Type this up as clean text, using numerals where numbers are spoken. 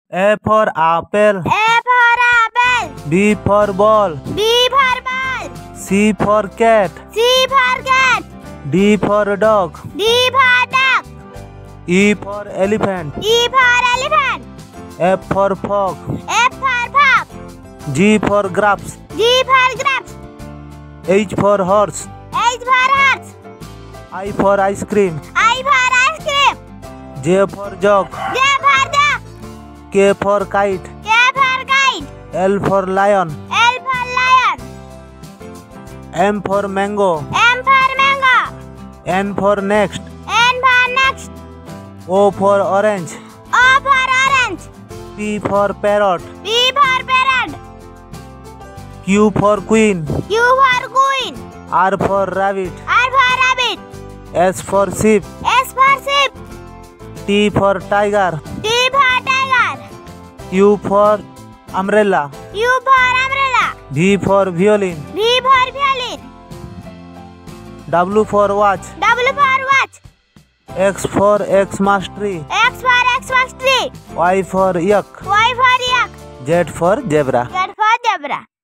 A for apple. A for apple. B for ball. B for ball. C for cat. C for cat. D for dog. D for dog. E for elephant. E for elephant. F for frog. F for frog. G for grapes. G for grapes. H for horse. H for horse. I for ice cream. I for ice cream. J for jug. J for dog. K for kite. K for kite. L for lion. L for lion. M for mango. M for mango. N for next. N for next. O for orange. O for orange. P for parrot. P for parrot. Q for queen. Q for queen. R for rabbit. R for rabbit. S for sheep. S for sheep. T for tiger. T for tiger. U for umbrella. U for umbrella. V for violin. V for violin. W for watch. W for watch. X for Xmas tree. X for Xmas tree. Y for yak. Y for yak. Z for zebra. Z for zebra.